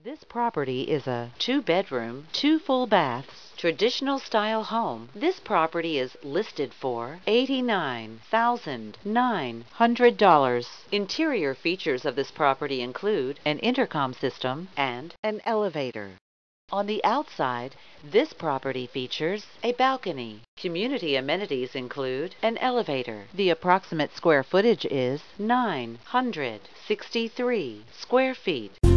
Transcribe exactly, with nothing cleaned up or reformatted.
This property is a two-bedroom, two full baths, traditional style home. This property is listed for eighty-nine thousand nine hundred dollars. Interior features of this property include an intercom system and an elevator. On the outside, this property features a balcony. Community amenities include an elevator. The approximate square footage is nine hundred sixty-three square feet.